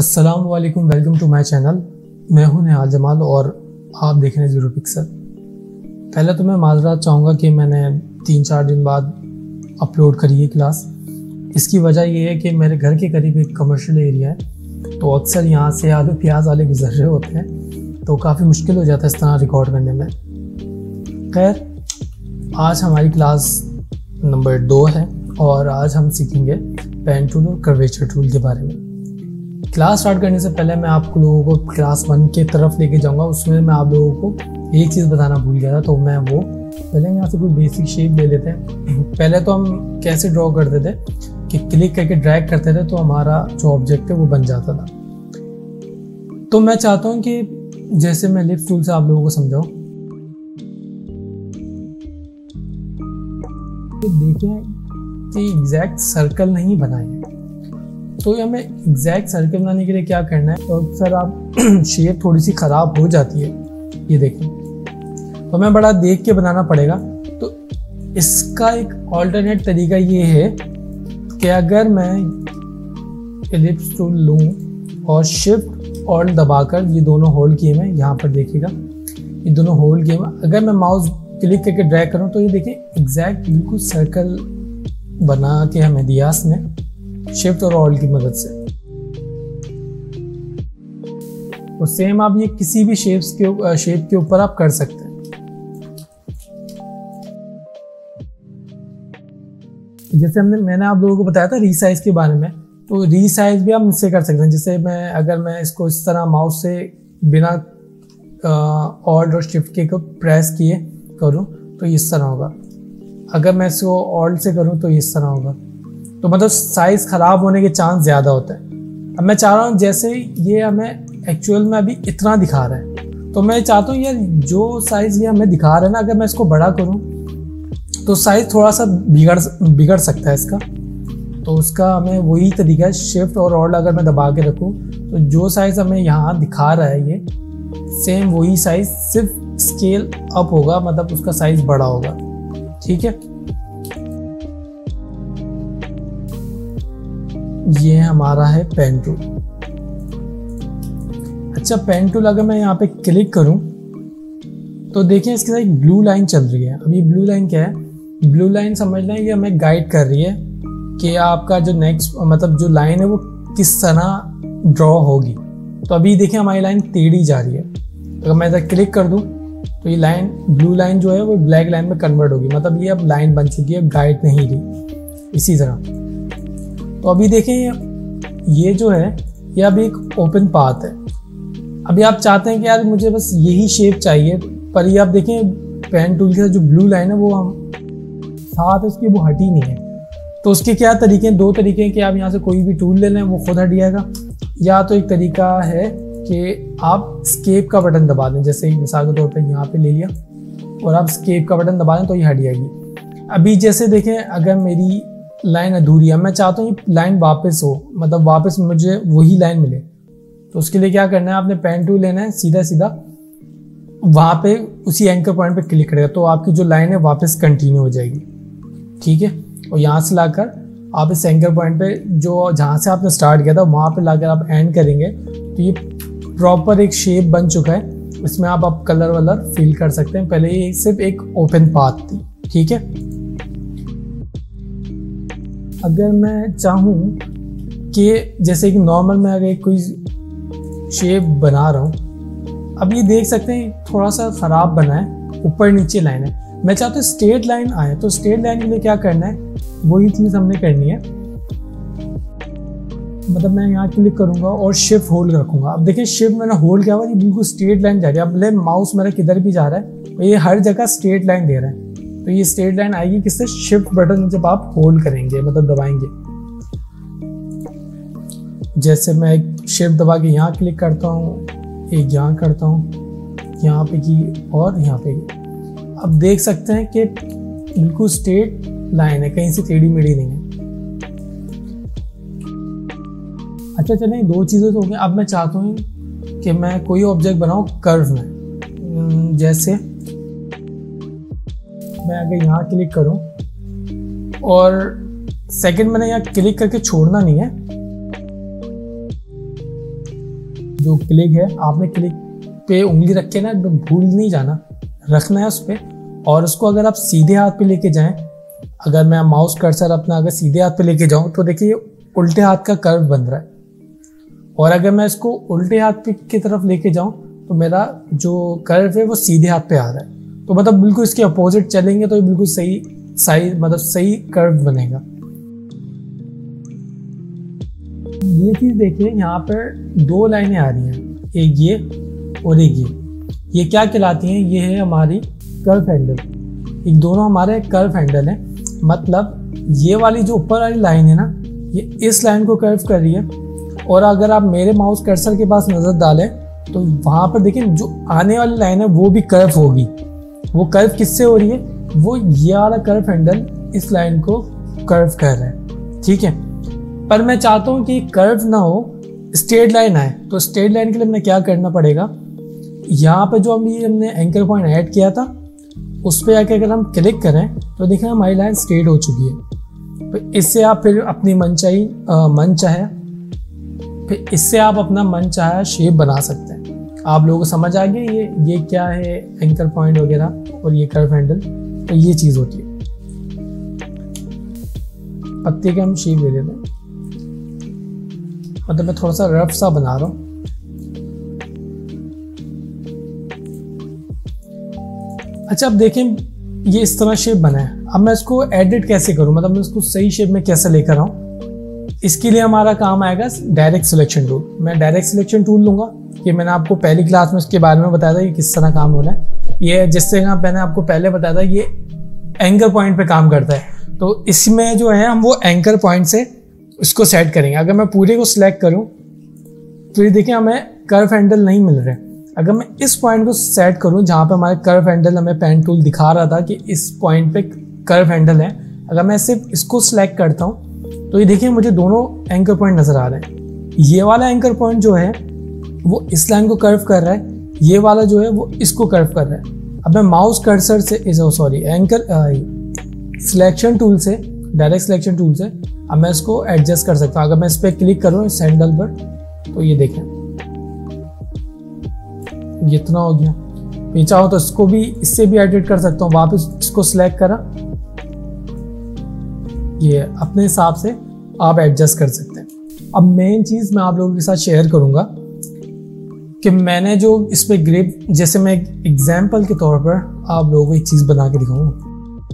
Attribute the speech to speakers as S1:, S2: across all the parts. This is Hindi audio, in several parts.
S1: अस्सलाम वालेकुम, वेलकम टू माय चैनल। मैं हूं निहाल जमाल और आप देख रहे हैं ज़ीरो पिक्सल। पहले तो मैं माजरात चाहूँगा कि मैंने 3-4 दिन बाद अपलोड करी है क्लास। इसकी वजह ये है कि मेरे घर के करीब एक कमर्शियल एरिया है, तो अक्सर यहाँ से आलू प्याज वाले गुजर रहे होते हैं, तो काफ़ी मुश्किल हो जाता है इस तरह रिकॉर्ड करने में। खैर, आज हमारी क्लास नंबर 2 है और आज हम सीखेंगे पेन टूल और कर्वेचर टूल के बारे में। क्लास स्टार्ट करने से पहले मैं आप लोगों को क्लास 1 के तरफ लेके जाऊंगा। उसमें मैं आप लोगों को एक चीज़ बताना भूल गया था, तो मैं वो पहले यहाँ से कोई बेसिक शेप ले लेते हैं। पहले तो हम कैसे ड्रॉ करते थे कि क्लिक करके ड्रैग करते थे तो हमारा जो ऑब्जेक्ट है वो बन जाता था। तो मैं चाहता हूँ कि जैसे मैं एलिप्स टूल से आप लोगों को समझाऊँ, देखें कि एग्जैक्ट सर्कल नहीं बनाए, तो हमें एग्जैक्ट सर्कल बनाने के लिए क्या करना है। तो अक्सर आप शेप थोड़ी सी ख़राब हो जाती है, ये देखें, तो हमें बड़ा देख के बनाना पड़ेगा। तो इसका एक ऑल्टरनेट तरीका ये है कि अगर मैं एलिप्स टूल लूँ और शिफ्ट ऑल्ट दबाकर ये दोनों होल्ड किए मैं, यहाँ पर देखिएगा ये दोनों होल्ड किए मैं, अगर मैं माउस क्लिक करके ड्रैग करूँ तो ये देखिए एग्जैक्ट बिल्कुल सर्कल बना के हमें दिया इसने शिफ्ट और ऑल्ट की मदद से। और सेम आप ये किसी भी शेप के ऊपर आप कर सकते हैं। जैसे मैंने आप लोगों को बताया था रीसाइज के बारे में, तो रीसाइज भी आप इससे कर सकते हैं। जैसे अगर मैं इसको इस तरह माउस से बिना ऑल्ट और शिफ्ट के को प्रेस किए करूं तो इस तरह होगा। अगर मैं इसको ऑल्ट से करूं तो इस तरह होगा। तो मतलब साइज़ ख़राब होने के चांस ज़्यादा होते हैं। अब मैं चाह रहा हूँ जैसे ये हमें एक्चुअल में अभी इतना दिखा रहा है, तो मैं चाहता हूँ यार जो साइज़ ये हमें दिखा रहा है ना, अगर मैं इसको बड़ा करूँ तो साइज़ थोड़ा सा बिगड़ सकता है इसका। तो उसका हमें वही तरीका है, शिफ्ट और ऑल्ट अगर मैं दबा के रखूँ तो जो साइज़ हमें यहाँ दिखा रहा है ये सेम वही साइज़, सिर्फ स्केल अप होगा, मतलब उसका साइज़ बड़ा होगा। ठीक है, ये हमारा है पेन टूल। अच्छा, पेन टूल अगर मैं यहाँ पे क्लिक करूँ तो देखिए इसके साथ एक ब्लू लाइन चल रही है। अब ये ब्लू लाइन क्या है? ब्लू लाइन समझ लें ये हमें गाइड कर रही है कि आपका जो नेक्स्ट मतलब जो लाइन है वो किस तरह ड्रॉ होगी। तो अभी देखिए हमारी लाइन टेढ़ी जा रही है। अगर मैं इधर क्लिक कर दूँ तो ये लाइन ब्लू लाइन जो है वो ब्लैक लाइन में कन्वर्ट होगी, मतलब ये अब लाइन बन चुकी है, गाइड नहीं रही। इसी तरह तो अभी देखें ये जो है ये अभी एक ओपन पाथ है। अभी आप चाहते हैं कि यार मुझे बस यही शेप चाहिए, पर ये आप देखें पेन टूल के साथ जो ब्लू लाइन है वो हम साथ उसकी वो हटी नहीं है। तो उसके क्या तरीके हैं? 2 तरीके हैं कि आप यहाँ से कोई भी टूल ले लें वो खुद हट जाएगा, या तो एक तरीका है कि आप स्केप का बटन दबा दें। जैसे मिसाल के तौर पर यहाँ पे ले लिया और आप स्केप का बटन दबा दें तो ये हट जाएगी। अभी जैसे देखें अगर मेरी लाइन अधूरी है, मैं चाहता हूँ ये लाइन वापस हो, मतलब वापस मुझे वही लाइन मिले, तो उसके लिए क्या करना है, आपने पेन टूल लेना है, सीधा सीधा वहाँ पे उसी एंकर पॉइंट पे क्लिक करेगा तो आपकी जो लाइन है वापस कंटिन्यू हो जाएगी। ठीक है, और यहाँ से लाकर आप इस एंकर पॉइंट पे जो जहाँ से आपने स्टार्ट किया था वहाँ पे लाकर आप एंड करेंगे तो ये प्रॉपर एक शेप बन चुका है। इसमें आप कलर वलर फिल कर सकते हैं। पहले ये सिर्फ एक ओपन पाथ थी। ठीक है, अगर मैं चाहूँ कि जैसे कि नॉर्मल में अगर कोई शेप बना रहा हूँ, अब ये देख सकते हैं थोड़ा सा ख़राब बना है, ऊपर नीचे लाइन है। मैं चाहता हूँ स्ट्रेट लाइन आए, तो स्ट्रेट लाइन के लिए क्या करना है, वही चीज़ हमने करनी है। मतलब मैं यहाँ क्लिक करूँगा और शिफ्ट होल्ड रखूँगा। अब देखिए शिफ्ट मैंने होल्ड किया हुआ, ये बिल्कुल स्ट्रेट लाइन जा रही है। अब ले माउस मेरा किधर भी जा रहा है तो ये हर जगह स्ट्रेट लाइन दे रहा है। तो ये स्ट्रेट लाइन आएगी किससे? शिफ्ट बटन जब आप होल्ड करेंगे, मतलब दबाएंगे। जैसे मैं एक शिफ्ट दबा के यहाँ क्लिक करता हूँ, एक यहाँ करता हूँ, यहाँ पे की और यहाँ पे की। अब देख सकते हैं कि बिल्कुल स्ट्रेट लाइन है, कहीं से टेढ़ी मेढ़ी नहीं है। अच्छा चलें, 2 चीज़ें तो हो गई। अब मैं चाहता हूँ कि मैं कोई ऑब्जेक्ट बनाऊँ कर्व में। जैसे मैं अगर यहाँ क्लिक करूँ और सेकंड मैंने यहाँ क्लिक करके छोड़ना नहीं है, जो क्लिक है, आपने क्लिक पे उंगली रख के ना भूल नहीं जाना, रखना है उस पर। और उसको अगर आप सीधे हाथ पे लेके जाएं, अगर मैं माउस कर्सर अपना अगर सीधे हाथ पे लेके जाऊं तो देखिए उल्टे हाथ का कर्व बन रहा है। और अगर मैं इसको उल्टे हाथ की तरफ लेके जाऊं तो मेरा जो कर्व है वो सीधे हाथ पे आ रहा है। तो मतलब बिल्कुल इसके अपोजिट चलेंगे तो ये बिल्कुल सही साइज मतलब सही कर्व बनेगा। ये चीज देखिए, यहाँ पर 2 लाइनें आ रही हैं, एक ये और एक ये क्या कहलाती हैं? ये है हमारी कर्व हैंडल। एक दोनों हमारे कर्व हैंडल है। मतलब ये वाली जो ऊपर वाली लाइन है ना, ये इस लाइन को कर्व कर रही है। और अगर आप मेरे माउस कर्सर के पास नजर डालें तो वहां पर देखिए जो आने वाली लाइन है वो भी कर्व होगी। वो कर्व किससे हो रही है? वो ये वाला कर्व हैंडल इस लाइन को कर्व कर रहा है, ठीक है। पर मैं चाहता हूं कि कर्व ना हो, स्ट्रेट लाइन आए। तो स्ट्रेट लाइन के लिए हमें क्या करना पड़ेगा? यहाँ पे जो हमने एंकर पॉइंट ऐड किया था उस पर आके अगर हम क्लिक करें तो देखिए हमारी लाइन स्ट्रेट हो चुकी है। तो इससे आप फिर अपनी इससे आप अपना मन चाहे शेप बना सकते हैं। आप लोगों को समझ आ गया ये क्या है एंकर पॉइंट वगैरह और ये कर्व हैंडल। तो ये चीज़ होती है। पत्ते का हम शेप ले लेते हैं, मतलब मैं थोड़ा सा रफ सा बना रहा हूँ। अच्छा, अब देखें ये इस तरह शेप बना है। अब मैं इसको एडिट कैसे करूं, मतलब मैं इसको सही शेप में कैसे लेकर आऊं? इसके लिए हमारा काम आएगा डायरेक्ट सिलेक्शन टूल। मैं डायरेक्ट सिलेक्शन टूल लूंगा। ये मैंने आपको पहली क्लास में इसके बारे में बताया था कि किस तरह काम होना है। ये जिससे मैंने आपको पहले बताया था, ये एंकर पॉइंट पे काम करता है। तो इसमें जो है हम वो एंकर पॉइंट से इसको सेट करेंगे। अगर मैं पूरे को सिलेक्ट करूं तो ये देखिए हमें कर्व हैंडल नहीं मिल रहे। अगर मैं इस पॉइंट को सेट करूं जहां पे हमारे कर्व हैंडल हमें पेन टूल दिखा रहा था कि इस पॉइंट पे कर्व हैंडल है, अगर मैं सिर्फ इसको सिलेक्ट करता हूं तो ये देखिए मुझे दोनों एंकर पॉइंट नजर आ रहे हैं। ये वाला एंकर पॉइंट जो है वो इस लाइन को कर्व कर रहा है, ये वाला जो है वो इसको कर्व कर रहा है। अब मैं माउस कर्सर से एंकर सिलेक्शन टूल से, डायरेक्ट सिलेक्शन टूल से अब मैं इसको एडजस्ट कर सकता हूँ। अगर मैं इस पर क्लिक करूँ इस हैंडल पर तो ये देखें ये इतना हो गया। मैं चाहो तो इसको भी इससे भी एडिट कर सकता हूँ। वापस इसको सिलेक्ट करा, ये अपने हिसाब से आप एडजस्ट कर सकते हैं। अब मेन चीज मैं आप लोगों के साथ शेयर करूंगा कि मैंने जो इस पे ग्रिप, जैसे मैं एग्जाम्पल के तौर पर आप लोगों को एक चीज बना के दिखाऊंगा।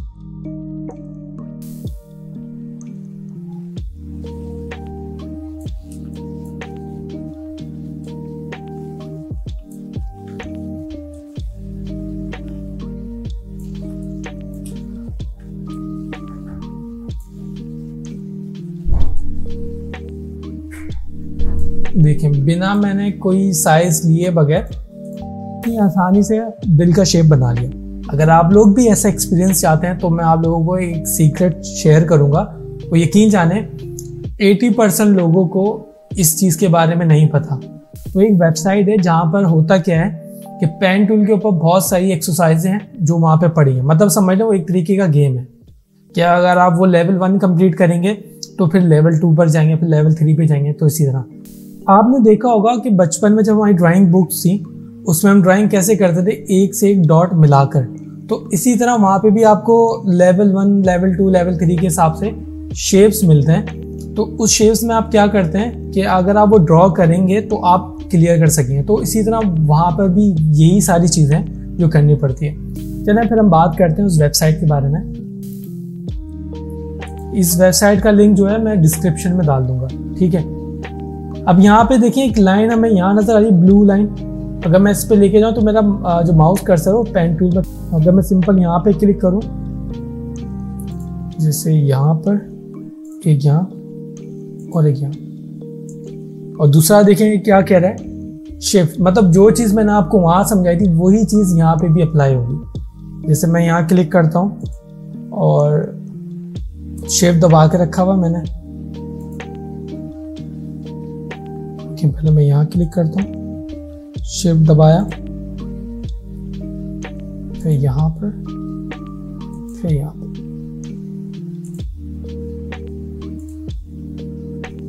S1: देखें बिना मैंने कोई साइज लिए बगैर आसानी से दिल का शेप बना लिया। अगर आप लोग भी ऐसा एक्सपीरियंस चाहते हैं तो मैं आप लोगों को एक सीक्रेट शेयर करूंगा। वो यकीन जाने 80% लोगों को इस चीज़ के बारे में नहीं पता। तो एक वेबसाइट है जहाँ पर होता क्या है कि पेन टूल के ऊपर बहुत सारी एक्सरसाइजें हैं जो वहाँ पे पड़ी हैं। मतलब समझ लो वो एक तरीके का गेम है। क्या अगर आप वो लेवल 1 कंप्लीट करेंगे तो फिर लेवल 2 पर जाएंगे, फिर लेवल 3 पे जाएंगे। तो इसी तरह आपने देखा होगा कि बचपन में जब हमारी ड्राइंग बुक्स थी उसमें हम ड्राइंग कैसे करते थे, एक से एक डॉट मिलाकर। तो इसी तरह वहाँ पे भी आपको लेवल 1, लेवल 2, लेवल 3 के हिसाब से शेप्स मिलते हैं। तो उस शेप्स में आप क्या करते हैं कि अगर आप वो ड्रॉ करेंगे तो आप क्लियर कर सकेंगे। तो इसी तरह वहाँ पर भी यही सारी चीज़ें जो करनी पड़ती है। चलिए फिर हम बात करते हैं उस वेबसाइट के बारे में। इस वेबसाइट का लिंक जो है मैं डिस्क्रिप्शन में डाल दूंगा, ठीक है। अब यहाँ पे देखिए एक लाइन हमें यहाँ नजर आ रही है, ब्लू लाइन। अगर मैं इस पे लेके जाऊँ तो मेरा जो माउस कर्सर है वो पेन टूल में, अगर मैं सिंपल यहाँ पे क्लिक करूँ, जैसे यहाँ पर एक यहाँ और एक यहाँ, और दूसरा देखें क्या कह रहा है, शिफ्ट। मतलब जो चीज़ मैंने आपको वहाँ समझाई थी वही चीज़ यहाँ पे भी अप्लाई होगी। जैसे मैं यहाँ क्लिक करता हूँ और शिफ्ट दबा के रखा हुआ मैंने, पहले मैं यहाँ क्लिक करता हूँ, शिफ्ट दबाया, फिर यहाँ पर, फिर यहाँ पर।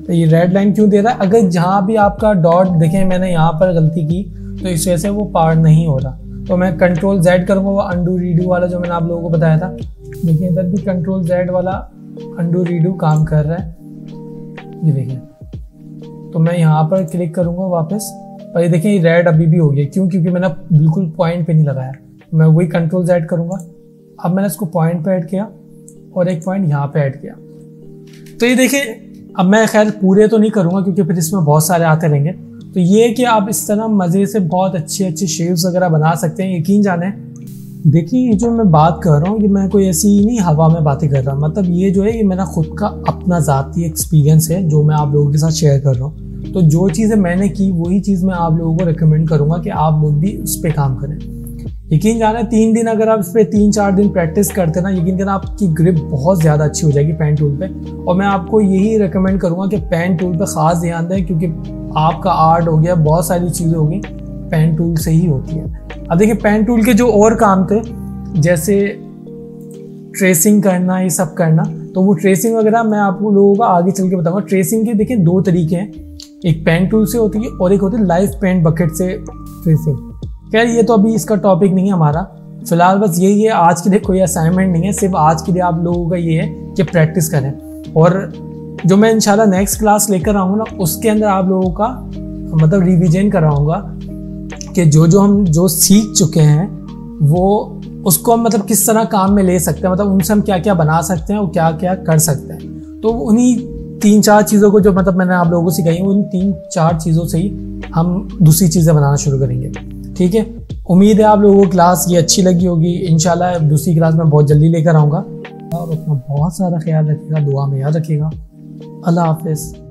S1: तो ये रेड लाइन क्यों दे रहा है? अगर जहाँ भी आपका डॉट देखें मैंने यहाँ पर गलती की तो इस वजह से वो पार नहीं हो रहा। तो मैं कंट्रोल Z करूँगा, वो अंडू रीडू वाला जो मैंने आप लोगों को बताया था। देखिए इधर भी कंट्रोल Z वाला अंडू रीडू काम कर रहा है, ये देखें। तो मैं यहाँ पर क्लिक करूँगा वापस, और ये देखें ये रेड अभी भी हो गया। क्यों? क्योंकि मैंने बिल्कुल पॉइंट पे नहीं लगाया। मैं वही कंट्रोल Z करूँगा। अब मैंने इसको पॉइंट पे ऐड किया और एक पॉइंट यहाँ पे ऐड किया। तो ये देखिए अब मैं खैर पूरे तो नहीं करूँगा क्योंकि फिर इसमें बहुत सारे आते रहेंगे। तो ये कि आप इस तरह मज़े से बहुत अच्छे शेप्स वगैरह बना सकते हैं, यकीन जाने। देखिए ये जो मैं बात कर रहा हूँ ये मैं कोई ऐसी नहीं हवा में बातें कर रहा, मतलब ये जो है ये मेरा खुद का अपना ज़ाती एक्सपीरियंस है जो मैं आप लोगों के साथ शेयर कर रहा हूँ। तो जो चीज़ें मैंने की वही चीज़ मैं आप लोगों को रिकमेंड करूँगा कि आप लोग भी उस पर काम करें। यकीन जाना 3 दिन अगर आप इस पर 3-4 दिन प्रैक्टिस करते ना, यकीन करना आपकी ग्रिप बहुत ज़्यादा अच्छी हो जाएगी पेन टूल पे। और मैं आपको यही रिकमेंड करूँगा कि पेन टूल पे ख़ास ध्यान दें, क्योंकि आपका आर्ट हो गया, बहुत सारी चीज़ें होगी पेन टूल से ही होती है। अब देखिए पेन टूल के जो और काम थे जैसे ट्रेसिंग करना, ये सब करना, तो वो ट्रेसिंग वगैरह मैं आप लोगों को आगे चल के बताऊँगा। ट्रेसिंग के देखिए 2 तरीके हैं, एक पेन टूल से होती है और एक होती है लाइव पेंट बकेट से ट्रेसिंग। खैर ये तो अभी इसका टॉपिक नहीं है हमारा, फिलहाल बस यही है। आज के लिए कोई असाइनमेंट नहीं है, सिर्फ आज के लिए आप लोगों का ये है कि प्रैक्टिस करें। और जो मैं इंशाल्लाह नेक्स्ट क्लास लेकर आऊँगा ना उसके अंदर आप लोगों का मतलब रिवीजन कराऊँगा कि जो हम सीख चुके हैं वो उसको हम मतलब किस तरह काम में ले सकते हैं, मतलब उनसे हम क्या क्या बना सकते हैं और क्या क्या कर सकते हैं। तो उन्हीं 3-4 चीज़ों को जो मतलब मैंने आप लोगों को सिखाई उन 3-4 चीज़ों से ही हम दूसरी चीज़ें बनाना शुरू करेंगे। ठीक है, उम्मीद है आप लोगों को क्लास ये अच्छी लगी होगी। इंशाल्लाह दूसरी क्लास में बहुत जल्दी लेकर आऊँगा। और अपना बहुत सारा ख्याल रखिएगा, दुआ में याद रखिएगा। अल्लाह हाफिज़।